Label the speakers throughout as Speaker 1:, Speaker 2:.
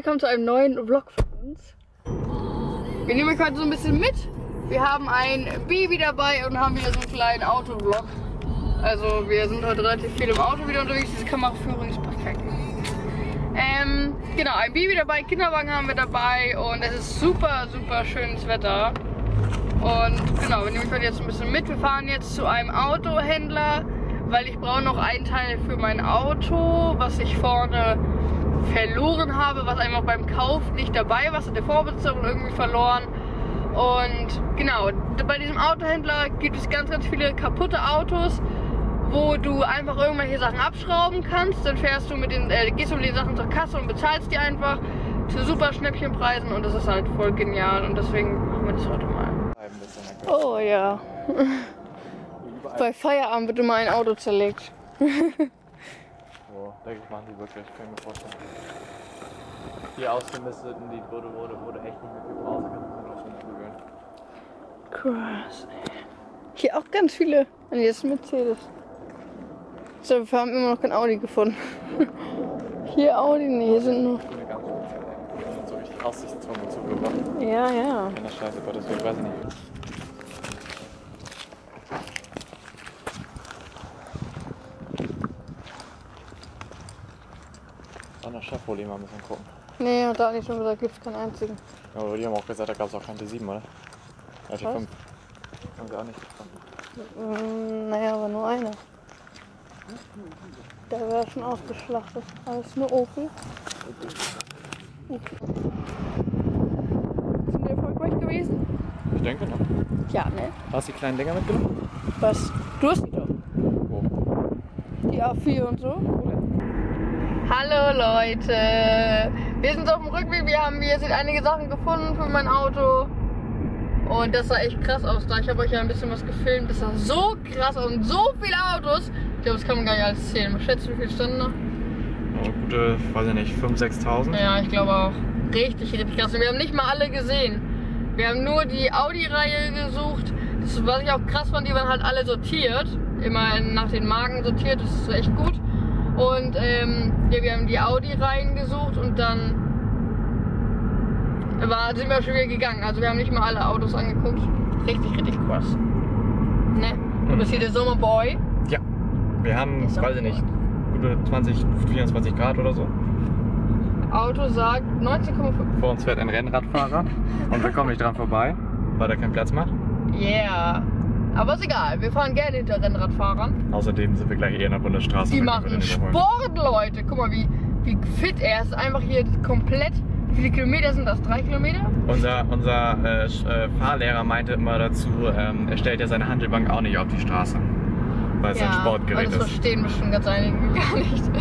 Speaker 1: willkommen zu einem neuen Vlog von uns. Wir nehmen euch heute so ein bisschen mit. Wir haben ein Baby dabei und haben wieder so einen kleinen Autovlog. Also wir sind heute relativ viel im Auto wieder unterwegs. Diese Kameraführung ist perfekt. Genau, ein Baby dabei, Kinderwagen haben wir dabei und es ist super, super schönes Wetter. Und genau, wir nehmen euch heute jetzt ein bisschen mit. Wir fahren jetzt zu einem Autohändler, weil ich brauche noch ein Teil für mein Auto, was ich vorne verloren habe, was einfach beim Kauf nicht dabei war, in der Vorbezahlung irgendwie verloren. Und genau, bei diesem Autohändler gibt es ganz, ganz viele kaputte Autos, wo du einfach irgendwelche Sachen abschrauben kannst. Dann fährst du mit den, gehst du mit den Sachen zur Kasse und bezahlst die einfach zu super Schnäppchenpreisen und das ist halt voll genial und deswegen machen wir das heute mal. Oh ja. Bei Feierabend wird immer ein Auto zerlegt.
Speaker 2: So, denke ich, machen die wirklich, kann ich mir vorstellen. Die ausgemisteten, die wurde echt nicht mehr viel Pause, kann man auch schon prügeln.
Speaker 1: Krass. Hier auch ganz viele. Und jetzt ein Mercedes. So, wir haben immer noch kein Audi gefunden. Hier Audi, nee, hier sind nur.
Speaker 2: Ich bin ganz speziell. Das sind so richtig Aussichtsturm zugebracht.
Speaker 1: Ja, ja.
Speaker 2: In der Scheiße, Gott, deswegen weiß ich nicht. An der Chevrolet mal ein bisschen gucken.
Speaker 1: Nee, und da hat nicht schon gesagt, gibt es keinen einzigen.
Speaker 2: Ja, aber die haben auch gesagt, da gab es auch keinen T7, oder? Ja, T5. Haben sie auch nicht gefunden.
Speaker 1: Naja, aber nur einer. Der wäre schon ausgeschlachtet. Alles nur Opel. Okay. Sind die erfolgreich gewesen?
Speaker 2: Ich denke, ne?
Speaker 1: Ja, ne?
Speaker 2: Hast du die kleinen Dinger mitgenommen?
Speaker 1: Was? Du hast die doch.
Speaker 2: Wo?
Speaker 1: Die A4 und so. Hallo Leute! Wir sind auf dem Rückweg. Wir haben hier sind einige Sachen gefunden für mein Auto. Und das sah echt krass aus da. Ich habe euch ja ein bisschen was gefilmt. Das sah so krass aus und so viele Autos. Ich glaube, das kann man gar nicht alles zählen. Was schätzt du, wie viele standen da?
Speaker 2: Oh, gute, weiß ich nicht, 5.000, 6.000?
Speaker 1: Ja, ich glaube auch. Richtig, richtig krass. Und wir haben nicht mal alle gesehen. Wir haben nur die Audi-Reihe gesucht. Das, was ich auch krass fand, die waren halt alle sortiert. Immer nach den Marken sortiert. Das ist echt gut. Und ja, wir haben die Audi-Reihen gesucht und dann sind wir schon wieder gegangen. Also wir haben nicht mal alle Autos angeguckt. Richtig, richtig krass. Ne? Du bist hier der Sommerboy.
Speaker 2: Ja. Wir haben, weiß ich nicht, gute 20, 24 Grad oder so.
Speaker 1: Auto sagt 19,5.
Speaker 2: Vor uns fährt ein Rennradfahrer und wir kommen nicht dran vorbei, weil er keinen Platz macht.
Speaker 1: Yeah. Aber ist egal, wir fahren gerne hinter Rennradfahrern.
Speaker 2: Außerdem sind wir gleich eher in der Bundesstraße.
Speaker 1: Die machen Sport, Leute. Guck mal, wie fit er ist. Einfach hier komplett. Wie viele Kilometer sind das? 3 Kilometer?
Speaker 2: Unser Fahrlehrer meinte immer dazu, er stellt ja seine Handelbank auch nicht auf die Straße, weil es ein Sportgerät
Speaker 1: das
Speaker 2: ist.
Speaker 1: verstehen bestimmt ganz einige gar nicht. Sieht man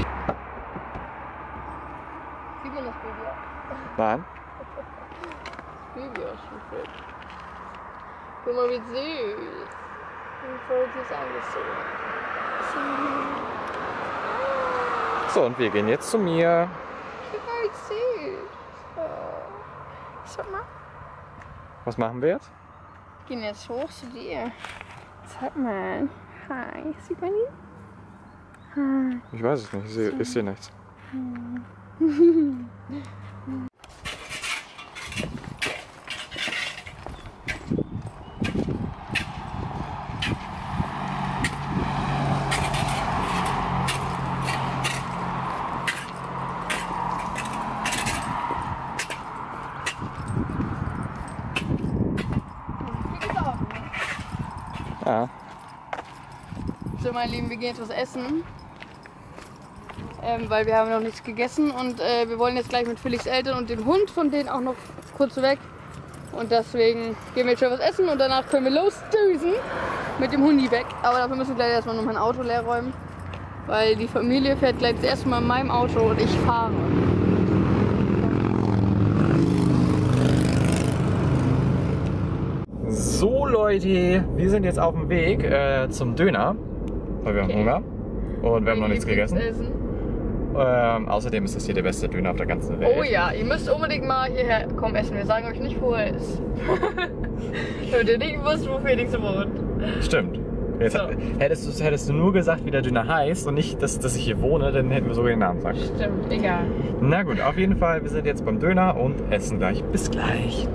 Speaker 1: das Baby auch?
Speaker 2: Nein?
Speaker 1: Das Baby auch schon fit. Guck mal, wie süß. Wie voll süß angezogen.
Speaker 2: So, und wir gehen jetzt zu mir.
Speaker 1: Guck mal, wie süß. Oh. Sag mal.
Speaker 2: Was machen wir jetzt?
Speaker 1: Wir gehen jetzt hoch zu dir. Sag mal. Hi. Sieht man ihn? Hi.
Speaker 2: Ich weiß es nicht, ist hier nichts. Ja.
Speaker 1: So, meine Lieben, wir gehen jetzt was essen. Weil wir haben noch nichts gegessen und wir wollen jetzt gleich mit Felix Eltern und dem Hund von denen auch noch kurz weg. Und deswegen gehen wir jetzt schon was essen und danach können wir losdüsen mit dem Hundi weg. Aber dafür müssen wir gleich erstmal noch mein Auto leer räumen. Weil die Familie fährt gleich das erste Mal in meinem Auto und ich fahre.
Speaker 2: So Leute, wir sind jetzt auf dem Weg zum Döner, weil wir haben Hunger und wir haben noch nichts gegessen. Außerdem ist das hier der beste Döner auf der ganzen Welt.
Speaker 1: Oh ja, ihr müsst unbedingt mal hierher kommen essen. Wir sagen euch nicht, wo er ist. Damit ihr nicht wisst, wo Felix wohnt.
Speaker 2: Stimmt. Jetzt
Speaker 1: So.
Speaker 2: hättest du nur gesagt, wie der Döner heißt und nicht, dass ich hier wohne, dann hätten wir sogar den Namen sagen.
Speaker 1: Stimmt, egal.
Speaker 2: Na gut, auf jeden Fall, wir sind jetzt beim Döner und essen gleich. Bis gleich.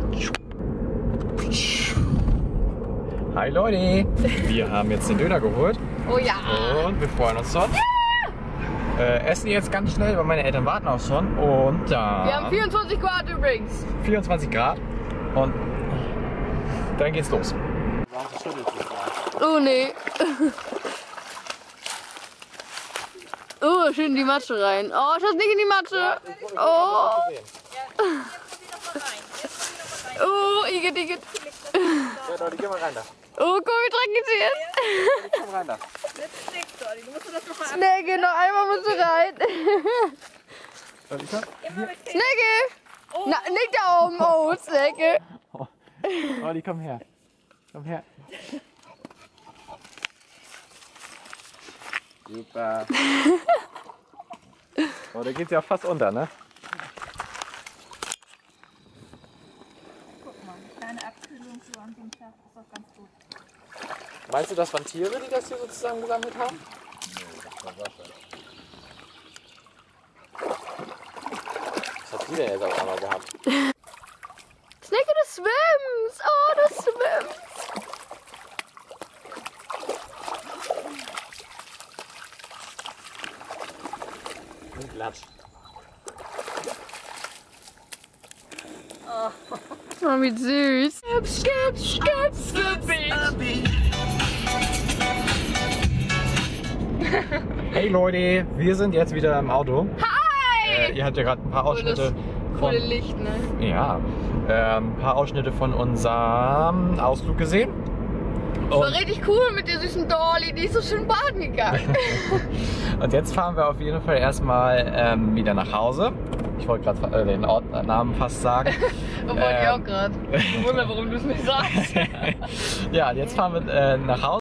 Speaker 2: Hi Leute, wir haben jetzt den Döner geholt
Speaker 1: Oh ja.
Speaker 2: und wir freuen uns schon. Essen jetzt ganz schnell, weil meine Eltern warten auch schon und da.
Speaker 1: Wir haben 24 Grad übrigens.
Speaker 2: 24 Grad und dann geht's los.
Speaker 1: Oh nee. Oh, schön in die Matsche rein. Oh, schaut nicht in die Matsche. Oh. Oh, Igitt, Igitt.
Speaker 2: Ja, Leute, geh mal rein da.
Speaker 1: Oh, guck, wie dreckig sie ist.
Speaker 2: Komm rein da.
Speaker 1: Snagge, noch einmal musst du rein. Snagge! Na, nicht da oben. Oh, Snagge.
Speaker 2: Olli, komm her. Komm her. Super. Oh, da geht's ja fast unter, ne?
Speaker 3: Guck mal, kleine Abkühlung so an dem Tag ist doch ganz gut.
Speaker 2: Meinst du, das waren Tiere, die das hier so zusammengesammelt haben? Nee, das war Wasser. Was hat die denn jetzt auf einmal gehabt?
Speaker 1: Snagge, du schwimmst. Oh, du schwimmst.
Speaker 2: Und glatt.
Speaker 1: Oh, wie süß. Skip, skip, skip,
Speaker 2: Hey Leute, wir sind jetzt wieder im Auto.
Speaker 1: Hi!
Speaker 2: Ihr habt ja gerade ein paar Ausschnitte
Speaker 1: Coole Licht, ne?
Speaker 2: Ja, ein paar Ausschnitte von unserem Ausflug gesehen.
Speaker 1: War richtig cool mit der süßen Dolly, die ist so schön baden gegangen.
Speaker 2: Und jetzt fahren wir auf jeden Fall erstmal wieder nach Hause. Ich wollte gerade den Ortnamen fast sagen.
Speaker 1: Wollte ich auch gerade. Ich wundere, warum du es nicht sagst.
Speaker 2: Ja, jetzt fahren wir nach Hause.